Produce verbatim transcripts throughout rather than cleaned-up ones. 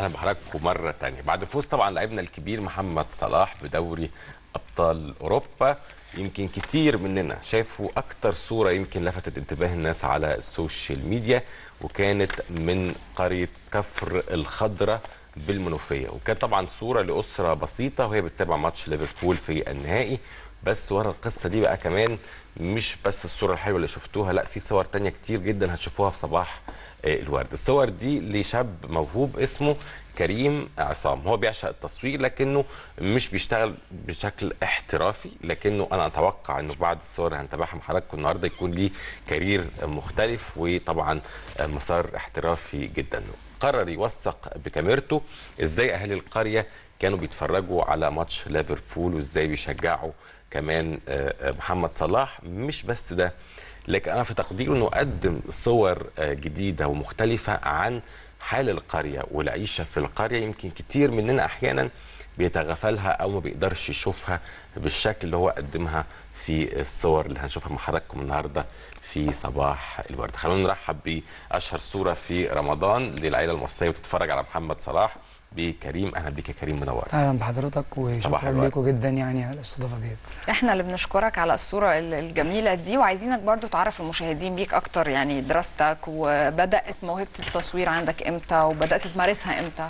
اهلا بحضراتكم مره ثانيه. بعد فوز طبعا لاعبنا الكبير محمد صلاح بدوري ابطال اوروبا، يمكن كتير مننا شافوا اكتر صوره يمكن لفتت انتباه الناس على السوشيال ميديا، وكانت من قريه كفر الخضراء بالمنوفيه، وكانت طبعا صوره لاسره بسيطه وهي بتتابع ماتش ليفربول في النهائي. بس ورا القصه دي بقى كمان مش بس الصوره الحلوه اللي شفتوها، لا في صور تانية كتير جدا هتشوفوها في صباح الورد. الصور دي لشاب موهوب اسمه كريم عصام، هو بيعشق التصوير لكنه مش بيشتغل بشكل احترافي، لكنه انا اتوقع انه بعد الصور اللي هنتابعها مع حضراتكم النهارده يكون ليه كارير مختلف وطبعا مسار احترافي جدا. قرر يوثق بكاميرته ازاي اهالي القريه كانوا بيتفرجوا على ماتش ليفربول وازاي بيشجعوا كمان محمد صلاح. مش بس ده، لكن انا في تقديره انه قدم صور جديده ومختلفه عن حال القريه والعيشه في القريه، يمكن كتير مننا احيانا بيتغافلها او ما بيقدرش يشوفها بالشكل اللي هو قدمها في الصور اللي هنشوفها مع حضراتكم النهارده في صباح الورد. خلونا نرحب باشهر صوره في رمضان للعائله المصريه وتتفرج على محمد صلاح بكريم. اهلا بيك يا كريم، منور. اهلا بحضرتك وشكرا ليكم جدا يعني على الاستضافه ديت. احنا اللي بنشكرك على الصوره الجميله دي، وعايزينك برضو تعرف المشاهدين بيك اكتر، يعني دراستك وبدات موهبه التصوير عندك امتى وبدات تمارسها امتى؟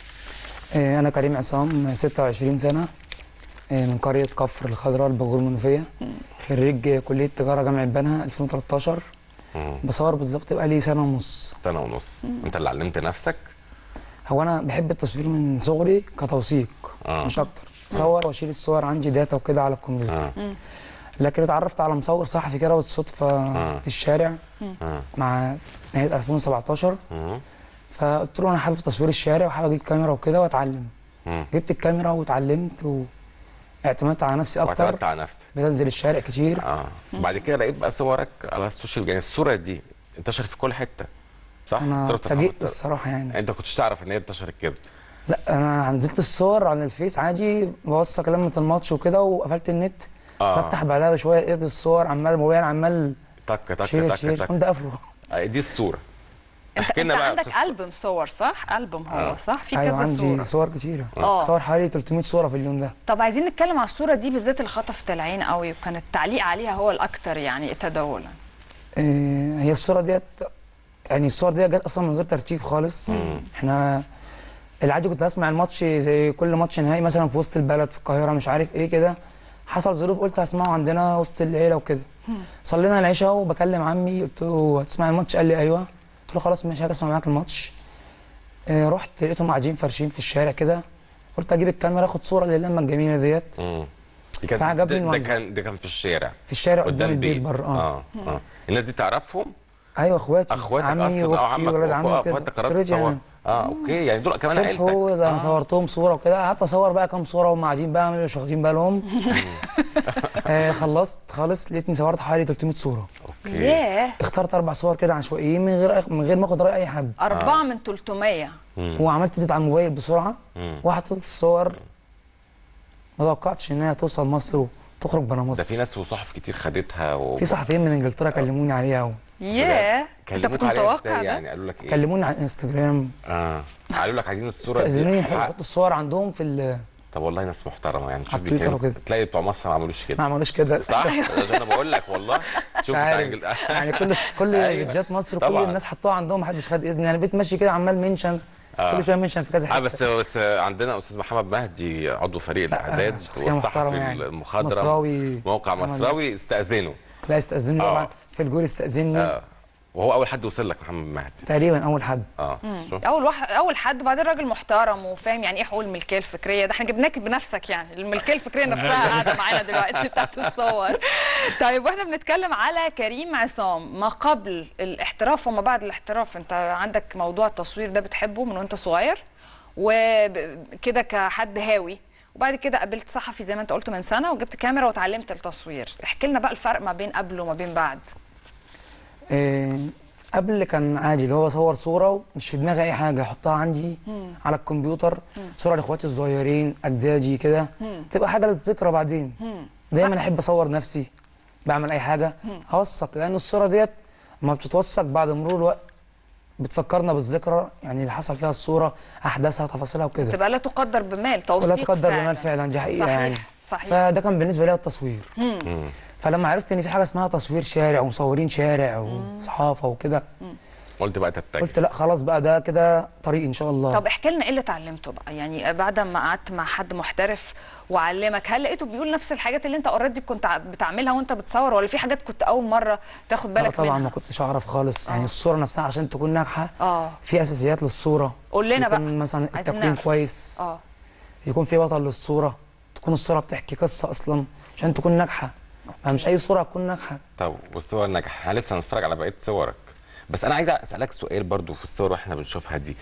انا كريم عصام، ستة وعشرين سنه، من قريه كفر الخضراء الباجور المنوفيه، خريج كليه تجاره جامعه بنها ألفين وتلتاشر. بصور بالظبط بقى لي سنه ونص. سنه ونص. انت اللي علمت نفسك؟ هو انا بحب التصوير من صغري كتوثيق آه. مش اكتر، بصور واشيل الصور، عندي داتا وكده على الكمبيوتر. آه. لكن اتعرفت على مصور صحفي كده بالصدفه آه. في الشارع آه. مع نهايه ألفين وسبعتاشر. آه. فقلت له انا حابب تصوير الشارع وحابب اجيب كاميرا وكده واتعلم. آه. جبت الكاميرا واتعلمت واعتمدت على نفسي اكتر. واعتمدت على نفسك. بنزل الشارع كتير. اه بعد كده لقيت بقى صورك على السوشيال ميديا، يعني الصوره دي انتشرت في كل حته صح؟ انا اتفاجئت الصراحه يعني. انت كنتش تعرف ان هي انتشرت كده؟ لا انا نزلت الصور على الفيس عادي، بوثق لمه الماتش وكده، وقفلت النت. آه. بفتح بعدها بشويه لقيت الصور عمال الموبايل عمال تك تك شير تك شير تك كنت قافله. دي الصوره. انت, انت عندك ألبوم صور صح؟ ألبوم هو آه. صح؟ في أيوة كذا صوره. عندي صور كتيره. اه صور حوالي تلتمية صوره في اليوم ده. طب عايزين نتكلم على الصوره دي بالذات اللي خطفت العين قوي وكان التعليق عليها هو الاكثر يعني تداولا. آه هي الصوره ديت يعني الصور دي جت اصلا من غير ترتيب خالص. مم. احنا العادي كنت اسمع الماتش زي كل ماتش نهائي مثلا في وسط البلد في القاهره مش عارف ايه كده، حصل ظروف قلت هسمعه عندنا وسط العيله وكده. صلينا العشاء وبكلم عمي قلت له هتسمع الماتش؟ قال لي ايوه. قلت له خلاص ماشي هاجي اسمع معاك الماتش. آه رحت لقيتهم قاعدين فرشين في الشارع كده، قلت اجيب الكاميرا اخد صوره للمه الجميله ديت. امم فعجبني المنظر. ده كان ده كان في الشارع في الشارع قدام البيت بره. اه اه, آه. الناس دي تعرفهم؟ ايوه اخواتي، اخواتك عمي واختي وولاد عمي وكده. اخواتك قررت تصور؟ اه اوكي، يعني دول كمان عيلتك. ده انا صورتهم صوره وكده، قعدت اصور بقى كام صوره وهم قاعدين بقى مش واخدين بالهم. آه خلصت خالص لقيتني صورت حوالي تلتمية صوره. اوكي. ياه. اخترت اربع صور كده عشوائيين من غير من غير ما اخد راي اي حد. اربعه آه. من تلتمية. وعملت اديت على الموبايل بسرعه وحطيت الصور. ما توقعتش انها توصل مصر وتخرج بره مصر. ده في ناس وصحف كتير خدتها و... في صحفيين من انجلترا كلموني عليها و... ياه. انت كنت متوقع يعني قالوا لك ايه؟ كلموني على الانستجرام. اه قالوا لك عايزين الصوره دي. استاذنوني يحطوا الصور عندهم في ال طب والله ناس محترمه يعني. شوف بيكلموا تلاقي بتوع مصر ما عملوش كده. ما عملوش كده صح؟ انا بقول لك والله. شوف بتاع انجلترا يعني كل كل فيديوهات مصر كل الناس حطوها عندهم ما حدش خد اذن، يعني بقيت ماشي كده عمال منشن آه. كل شويه منشن في كذا حته. اه بس بس عندنا استاذ محمد مهدي عضو فريق الاعداد والصحفي يعني. المخضرم مصراوي، موقع مصراوي استاذنه. لا استاذنوني آه. طبعا في الجول استاذني. آه. وهو اول حد وصل لك محمد مهدي تقريبا اول حد. اه اول واحد اول حد، وبعدين راجل محترم وفاهم يعني ايه حقوق الملكيه الفكريه. ده احنا جبناك بنفسك يعني، الملكيه الفكريه نفسها قاعده معانا دلوقتي بتاعت الصور. طيب واحنا بنتكلم على كريم عصام ما قبل الاحتراف وما بعد الاحتراف، انت عندك موضوع التصوير ده بتحبه من وانت صغير وكده كحد هاوي، وبعد كده قابلت صحفي زي ما انت قلت من سنه وجبت كاميرا وتعلمت التصوير. احكي لنا بقى الفرق ما بين قبل وما بين بعد. إيه قبل كان عادي اللي هو اصور صوره مش في دماغي اي حاجه احطها عندي مم. على الكمبيوتر. مم. صوره لاخواتي الصغيرين اجدادي كده تبقى حاجه للذكرى بعدين. مم. دايما احب اصور نفسي بعمل اي حاجه اوثق، لان الصوره ديت ما بتتوثق بعد مرور الوقت بتفكرنا بالذكرى يعني اللي حصل فيها الصوره، احداثها، تفاصيلها وكده. تبقى لا تقدر بمال، توثيق ولا تقدر فعلا. بمال فعلا، دي حقيقه صحيح. يعني. صحيح. فده كان بالنسبه لي التصوير. مم. فلما عرفت ان في حاجه اسمها تصوير شارع ومصورين شارع وصحافه وكده، قلت بقى تتجه. قلت لا خلاص بقى ده كده طريقي ان شاء الله. طب احكي لنا ايه اللي اتعلمته بقى، يعني بعد ما قعدت مع حد محترف وعلمك، هل لقيته بيقول نفس الحاجات اللي انت اوريدي كنت ع- بتعملها وانت بتصور، ولا في حاجات كنت اول مره تاخد لا بالك طبعا منها؟ ما كنتش اعرف خالص. يعني آه. الصوره نفسها عشان تكون ناجحه اه في اساسيات للصوره. قول لنا يكون بقى. مثلا عايزين التكوين نعرف. كويس، اه يكون في بطل للصوره، تكون الصوره بتحكي قصه اصلا عشان تكون ناجحه. ما مش اي صوره هتكون ناجحه. طب والصور نجح، احنا لسه هنتفرج على بقيه صورك، بس انا عايز اسالك سؤال برضو في الصور اللي احنا بنشوفها دي.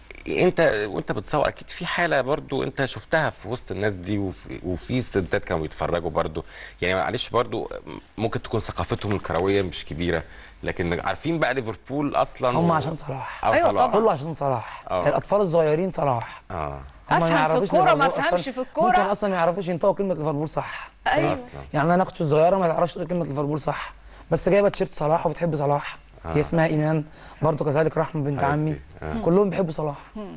انت وانت بتصور اكيد في حاله برضو انت شفتها في وسط الناس دي، وفي, وفي ستات كانوا بيتفرجوا برضو، يعني معلش برضو ممكن تكون ثقافتهم الكرويه مش كبيره، لكن عارفين بقى ليفربول اصلا هم و... عشان صلاح. أو أيوة صلاح. طبعاً. كله عشان صلاح. آه. الاطفال الصغيرين صلاح. اه هم أفهم ما في يعرفوش الكورة، ما ليفربول أفهمش أصلاً. في الكورة. ممكن اصلا ما يعرفوش ينطقوا كلمه ليفربول صح. ايوه اصلا يعني انا اختي الصغيره ما تعرفش تقول كلمه ليفربول صح، بس جايبه تيشيرت صلاح وبتحب صلاح. آه. هي اسمها ايمان برضه كذلك، رحمه بنت حبيبتي. عمي. آه. كلهم بيحبوا صلاح.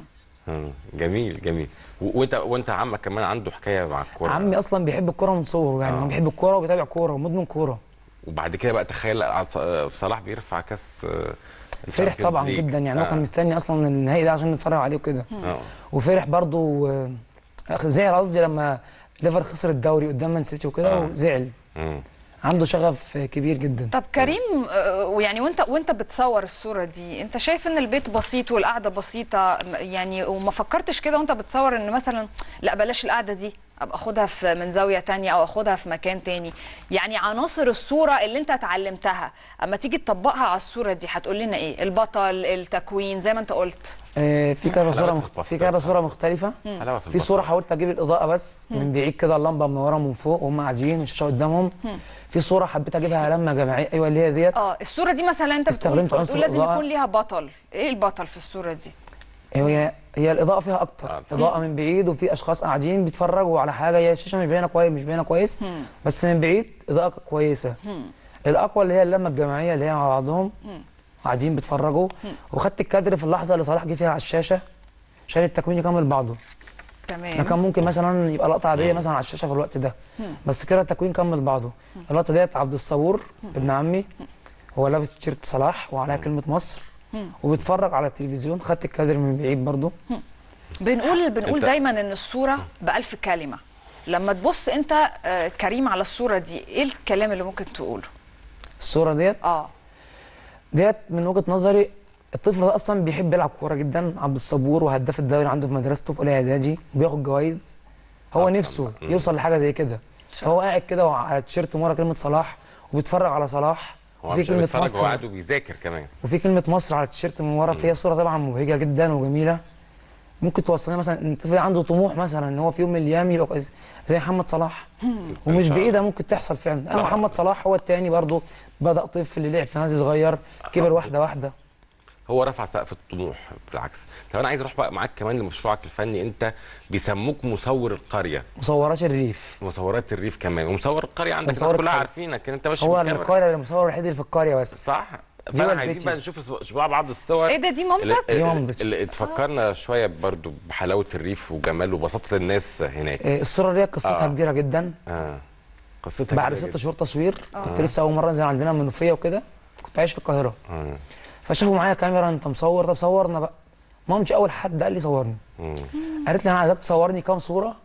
مم. جميل جميل. و- وانت وانت عمك كمان عنده حكايه مع الكوره. عمي اصلا بيحب الكوره من صغره، يعني آه. هو بيحب الكوره وبيتابع كوره ومدمن كوره. وبعد كده بقى تخيل عص- صلاح بيرفع كاس آه، فرح الشامبيونز طبعا ليج. جدا، يعني هو آه. كان مستني اصلا النهائي ده عشان نتفرج عليه وكده. اه وفرح برضه آه، زعل قصدي لما ليفر خسر الدوري قدام مان سيتي وكده، آه. وزعل. مم. عنده شغف كبير جدا. طب كريم، آه، ويعني وانت وانت بتصور الصوره دي، انت شايف ان البيت بسيط والقعده بسيطه يعني، وما فكرتش كده وانت بتصور ان مثلا لا بلاش القعده دي، ابقى اخدها في من زاويه تانية او اخدها في مكان تاني؟ يعني عناصر الصوره اللي انت اتعلمتها اما تيجي تطبقها على الصوره دي هتقول لنا ايه؟ البطل، التكوين، زي ما انت قلت. آه، في كذا حلاوة صوره مخ... في البساطة. كذا صوره مختلفه. حلاوه في في صوره البصر. حاولت اجيب الاضاءه بس من بعيد كده، اللمبه منوره من فوق وهم قاعدين والشاشه قدامهم. في صوره حبيت اجيبها لما جماعيه، ايوه اللي هي ديت. اه الصوره دي مثلا انت بتقول, استخدمت عنصر بتقول لازم الإضاءة. يكون ليها بطل، ايه البطل في الصوره دي؟ هي هي الاضاءه فيها اكتر، آه. اضاءه من بعيد وفي اشخاص قاعدين بيتفرجوا على حاجه، هي الشاشه مش باينه كويس مش باينه كويس، بس من بعيد اضاءه كويسه. الاقوى اللي هي اللمه الجماعيه اللي هي مع بعضهم قاعدين بيتفرجوا. وخدت الكادر في اللحظه اللي صلاح جه فيها على الشاشه عشان التكوين يكمل بعضه. انا تمام. كان ممكن مثلا يبقى لقطه عاديه مثلا على الشاشه في الوقت ده، بس كده التكوين كمل بعضه. اللقطه ديت عبد الصبور ابن عمي، هو لابس تيشيرت صلاح وعليها كلمه مصر وبيتفرج على التلفزيون. خدت الكادر من بعيد برضه. بنقول بنقول انت- دايما ان الصوره بألف كلمه. لما تبص انت آه، كريم على الصوره دي، ايه الكلام اللي ممكن تقوله؟ الصوره ديت اه ديت من وجهه نظري الطفل ده اصلا بيحب يلعب كوره جدا. عبد الصبور وهداف الدوري عنده في مدرسته في اولى اعدادي وبياخد جوائز. هو أصلاً نفسه بقى. مم. يوصل لحاجه زي كده. هو قاعد كده وعلى التيشيرت ورا كلمه صلاح وبيتفرج على صلاح، هو وفي مش كلمه بيتفرج، هو مصر قاعد وبيذاكر كمان. وفي كلمه مصر على التيشيرت من ورا. فهي صوره طبعا مبهجه جدا وجميله. ممكن توصلنا مثلا ان الطفل عنده طموح مثلا ان هو في يوم من الايام يبقى كويس زي محمد صلاح. ومش شاء بعيده الله. ممكن تحصل فعلا. انا طبعاً. محمد صلاح هو الثاني برضه، بدا طفل لعب في نادي صغير كبر واحده واحده. هو رفع سقف الطموح بالعكس. طب انا عايز اروح بقى معاك كمان لمشروعك الفني. انت بيسموك مصور القريه، مصورات الريف. مصورات الريف كمان، ومصور القريه عندك مصور الناس كلها القرية. عارفينك انت ماشي هو بالكاميرا. القريه المصور الوحيد اللي في القريه بس. صح. دي فانا والدتي. عايزين بقى نشوف نشوف بعض الصور. ايه ده؟ دي اللي, مامتك؟ دي اللي, مامتي. اللي تفكرنا شويه برضو بحلاوه الريف وجمال وبساطه الناس هناك. إيه، الصوره دي قصتها آه. كبيره جدا. اه قصتها بعد جميلة ست شهور تصوير كنت لسه اول مره انزل عندنا منوفيه وكده، كنت عايش في القاهره. جداً. فشافوا معايا كاميرا، انت مصور؟ طب صورنا بقى. مامتي اول حد قال لي صورني. مم. قالت لي انا عايزاك تصورني كام صوره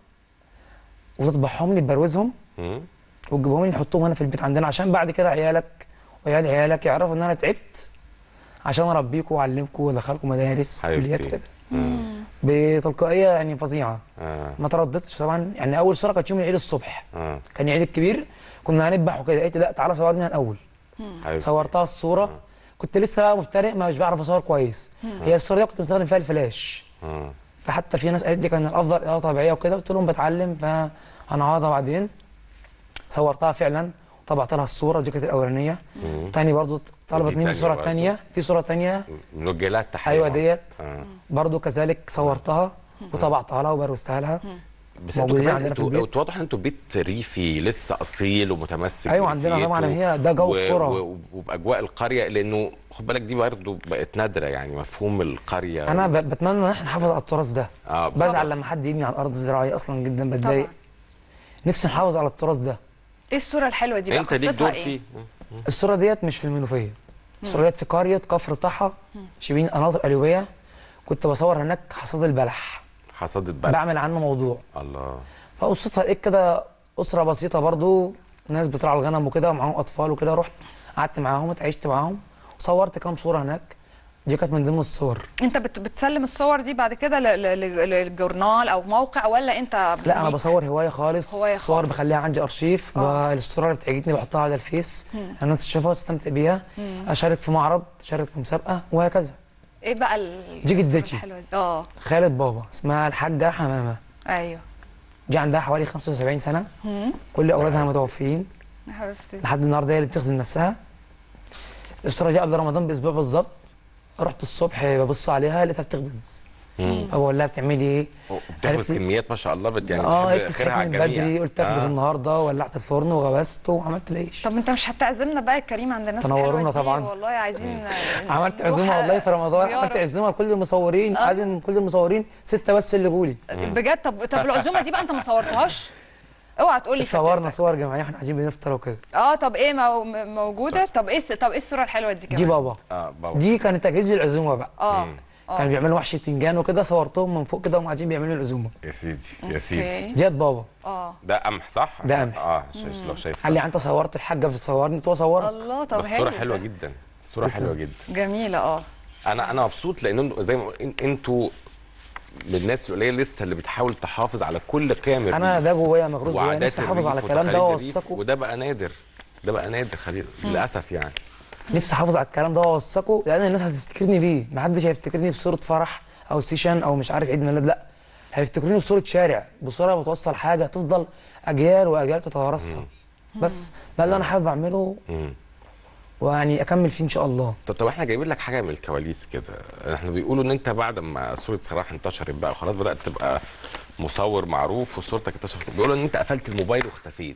وتطبعهم لي تبروزهم مم. وتجيبهم لي نحطهم هنا في البيت عندنا، عشان بعد كده عيالك وعيال عيالك يعرفوا ان انا تعبت عشان اربيكم واعلمكم وادخلكم مدارس كليات حبيبتي. كده. مم. بتلقائيه يعني فظيعه. اه ما ترددتش طبعا. يعني اول صوره كانت يوم العيد الصبح، اه كان العيد الكبير كنا هنذبح وكده. قلت لا تعالى صورني الاول. حبيبتي. صورتها الصوره. كنت لسه بقى مبتدئ ما مش بعرف اصور كويس. هي الصوره دي كنت بستخدم فيها الفلاش. مم. فحتى في ناس قالت لي كان الافضل اضاءه طبيعيه وكده، قلت لهم بتعلم فهنعوضها بعدين. صورتها فعلا وطبعت لها الصوره دي كانت الاولانيه. مم. تاني برضو طلبت ودي مني تانية صوره برضو. تانيه. في صوره تانيه نوجه لها التحيه. ايوه ديت اه برضو كذلك صورتها وطبعتها لها وبروزتها لها. بس انتوا موجودين كمان عندنا في انتوا البيت. واضح ان انتوا بيت ريفي لسه اصيل ومتمسك ايوه عندنا بريفيته طبعا، هي ده جو و- القرى. و- وباجواء القريه، لانه خد بالك دي برضه بقت نادره يعني مفهوم القريه. انا ب- بتمنى ان احنا نحافظ على التراث ده. اه بالظبط. بزعل لما حد يبني على الارض الزراعيه اصلا جدا، بتضايق. طبعا. نفسي نحافظ على التراث ده. ايه الصوره الحلوه دي بقى؟ انت ليك قصتها دور ايه؟ فيه. الصوره ديت مش في المنوفيه، الصوره ديت في قريه كفر طحا شبين قناطر قليوبيه. كنت بصور هناك حصاد البلح، حصاد البلد. بعمل عنه موضوع. الله. فبالصدفه لقيت كده اسره بسيطه برضو، ناس بترعى الغنم وكده ومعاهم اطفال وكده، رحت قعدت معاهم اتعشت معاهم وصورت كام صوره هناك. دي كانت من ضمن الصور. انت بت- بتسلم الصور دي بعد كده ل- ل- ل- للجورنال او موقع، ولا انت لا انا ليك؟ بصور هوايه خالص. هواية الصور خالص. بخليها عندي ارشيف. آه. الصوره اللي بتعجبني بحطها على الفيس، الناس تشوفها وتستمتع بيها. اشارك في معرض، اشارك في مسابقه وهكذا. ايه بقى ال- دي الصورة جدتي. الحلوة دي؟ اه خالة بابا اسمها الحاجه حمامه، ايوه. دي عندها حوالي خمسة وسبعين سنه، مم. كل اولادها متوفيين يا حبيبتي. لحد النهارده هي اللي بتخدم نفسها. الصوره دي قبل رمضان باسبوع بالظبط، رحت الصبح ببص عليها لقيتها بتخبز، مم. فبقول لها بتعملي ايه؟ بتخبز قالت لي- كميات ما شاء الله، بت يعني اه بتحب قالت لي خيرها على صحيت من الجميع. بدري، قلت اخبز آه. النهارده، ولعت الفرن وغبست وعملت العيش. طب انت مش هتعزمنا بقى يا كريم عند الناس تنورونا الحلوة دي؟ طبعا. والله عايزين عملت نروح عزومه والله في رمضان، زيارة. عملت عزومه لكل المصورين، آه. عازم كل المصورين سته بس اللي جولي. بجد؟ طب طب العزومه دي بقى انت ما صورتهاش؟ اوعى تقول لي صورنا فاكرتك. صور جماعيه واحنا قاعدين بنفطر وكده. اه طب ايه مو... م- موجوده؟ طب ايه الس- طب ايه الصوره الحلوه دي كمان؟ دي بابا، اه بابا. دي كانت تجهيز العزومه بقى. اه مم. اه كانوا بيعملوا محشي بتنجان وكده، صورتهم من فوق كده وهم قاعدين بيعملوا العزومه. يا سيدي يا سيدي. اوكي. ديت بابا. اه ده قمح صح؟ ده قمح. اه شايف لو شايف قال لي صح. انت صورت الحاجه بتصورني؟ قلت له اصورك. الله طب بس هايل الصورة ده. حلوة جدا، الصورة حلوة جدا. جميله اه. انا انا مبسوط لان إنتوا- زي ما إن- انتوا من الناس القليله لسه اللي بتحاول تحافظ على كل قيم انا الريف ده جوايا مغروس جوايا، وعادات نفسي احافظ على الريف الكلام ده وتقاليد الريف، واوثقه. وده بقى نادر، ده بقى نادر خليل للاسف يعني. نفسي احافظ على الكلام ده واوثقه، لان الناس هتفتكرني بيه. محدش هيفتكرني بصوره فرح او سيشن او مش عارف عيد ميلاد، لا هيفتكروني بصوره شارع، بصوره بتوصل حاجه تفضل اجيال واجيال تتوارثها. بس ده اللي انا حابب اعمله، مم. ويعني اكمل فيه ان شاء الله. طب طب احنا جايبين لك حاجه من الكواليس كده. احنا بيقولوا ان انت بعد ما صوره صلاح انتشرت بقى وخلاص بدات تبقى مصور معروف وصورتك انتشرت، بيقولوا ان انت قفلت الموبايل واختفيت.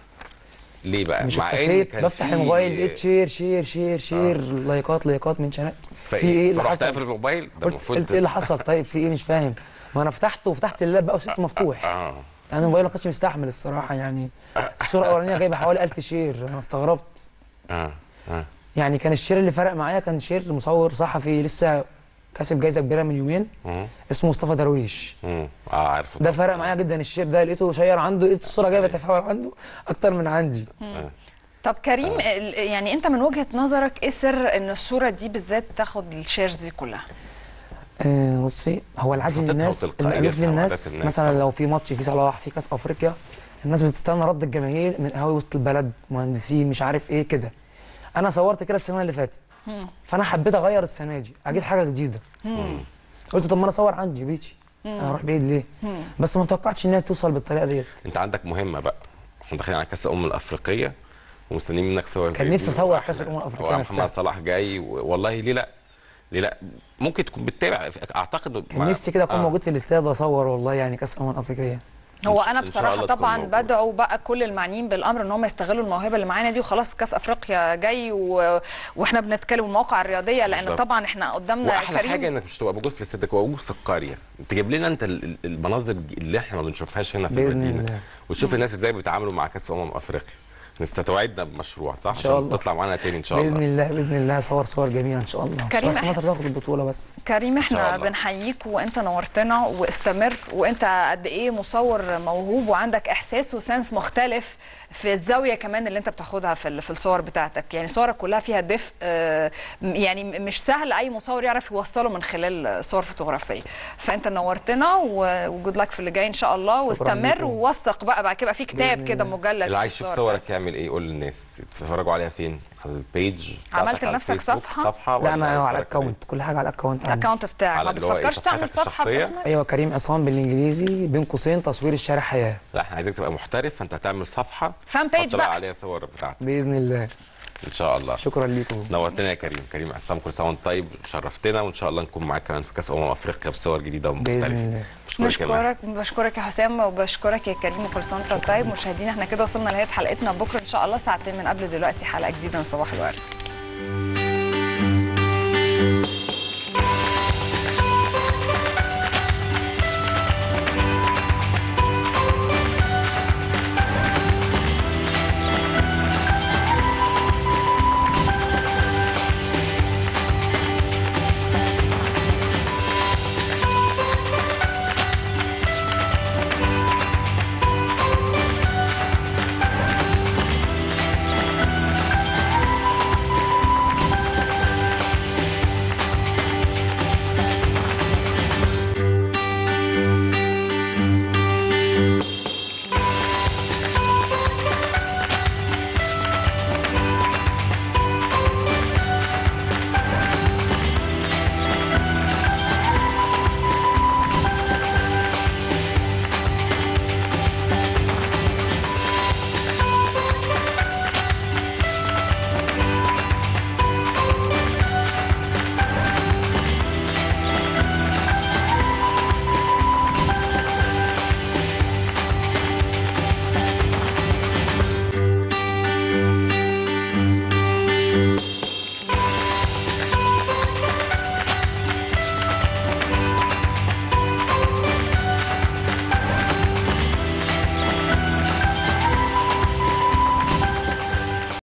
ليه بقى؟ مش مع ان اختفيت، كان بفتح في- الموبايل لقيت شير شير شير شير لايكات لايكات من شنات. في ايه اللي فرحت حصل؟ قافل الموبايل؟ ده قلت المفروض قلت ايه اللي حصل؟ طيب في ايه؟ مش فاهم. ما انا فتحته وفتحت اللاب بقى وسبته مفتوح. اه انا الموبايل ما كانش مستحمل الصراحه يعني. الصوره الاولانيه جايبه حوالي ألف شير، انا استغربت. اه اه يعني كان الشير اللي فرق معايا كان شير مصور صحفي لسه كاسب جايزه كبيره من يومين، مم. اسمه مصطفى درويش. مم. اه عارفه ده طبعاً. فرق معايا جدا. الشير ده لقيته شير عنده، لقيت الصوره جايبه تفاعل عنده اكتر من عندي. آه. طب كريم ال- يعني انت من وجهه نظرك ايه سر ان الصوره دي بالذات تاخد الشيرز دي كلها؟ آه بصي، هو العادي خطتها للناس، وتلقائيتها المألوف وعادات للناس، الناس مثلا طبعاً. لو في ماتش في صلاح في كاس افريقيا، الناس بتستنى رد الجماهير من قهاوي وسط البلد، مهندسين مش عارف ايه كده. انا صورت كده السنه اللي فاتت، فانا حبيت اغير السنه دي، اجيب حاجه جديده. قلت طب ما انا اصور عندي بيتي، انا اروح بعيد ليه؟ بس ما توقعتش انها توصل بالطريقه ديت. انت عندك مهمه بقى، احنا داخلين على كاس الامم الافريقيه ومستنيين منك صور زي كان نفسي دي. أصور كأس الأمم الأفريقية هو نفسها. محمد صلاح جاي و- والله ليه لا؟ ليه لا؟ ممكن تكون بتتابع اعتقد. كان نفسي كده اكون موجود في الاستاد واصور والله، يعني كاس الامم الافريقيه. هو إن انا شاء بصراحه الله تكون طبعا موجود. بدعو بقى كل المعنيين بالامر ان هم يستغلوا الموهبه اللي معانا دي، وخلاص كاس افريقيا جاي و... واحنا بنتكلم المواقع الرياضيه، لان بالظبط. طبعا احنا قدامنا واحلى كريم. حاجه انك مش تبقى موجود في الاستاد، تبقى موجود في القريه، تجيب لنا انت ال- ال- المناظر اللي احنا ما بنشوفهاش هنا في بإذن المدينه، الله. وتشوف الناس ازاي بيتعاملوا مع كاس امم افريقيا. نستوعدنا بمشروع صح؟ إن شاء عشان الله. تطلع معانا تاني ان شاء باذن الله. الله باذن الله صور صور جميله ان شاء الله. كريم، بس إحنا- مصر تاخد البطوله بس. كريم شاء احنا الله. بنحييك وانت نورتنا، واستمر، وانت قد ايه مصور موهوب وعندك احساس وسنس مختلف في الزاويه كمان اللي انت بتاخدها في ال- في الصور بتاعتك. يعني صورك كلها فيها دفء، آه، م- يعني م- مش سهل اي مصور يعرف يوصله من خلال صور فوتوغرافيه. فانت نورتنا وجود لك في اللي جاي ان شاء الله، واستمر ليكم. ووثق بقى، بعد كده يبقى في كتاب بإذن كده الله. مجلد. اللي في عايز يشوف الصور صورك يعمل ايه؟ قول للناس يتفرجوا عليها فين؟ على البيج بتاعتك عملت على لنفسك الفيسبوك؟ صفحة؟ صفحه لا ولا انا على يتفرج الاكونت، كل حاجه على الاكونت عندي. الاكونت بتاعك على ما اللي هو إيه، بتفكرش تعمل صفحتك صفحه الشخصية؟ باسمك؟ ايوه كريم عصام بالانجليزي بين قوسين تصوير الشارع حياه. لا احنا عايزك تبقى محترف، فانت هتعمل صفحه فان بيج تحط بقى بقى. عليها صور بتاعتك. باذن الله. ان شاء الله. شكرا ليكم. نورتنا يا كريم. كريم عصام، كل سنه وانت طيب، شرفتنا، وان شاء الله نكون معاك كمان في كاس امم افريقيا بصور جديده ومختلفه باذن الله. بشكرك بشكرك يا حسام، وبشكرك يا كريم، وكل سنه وانت طيب. مشاهدينا احنا كده وصلنا لنهايه حلقتنا. بكره ان شاء الله ساعتين من قبل دلوقتي حلقه جديده من صباح الورد.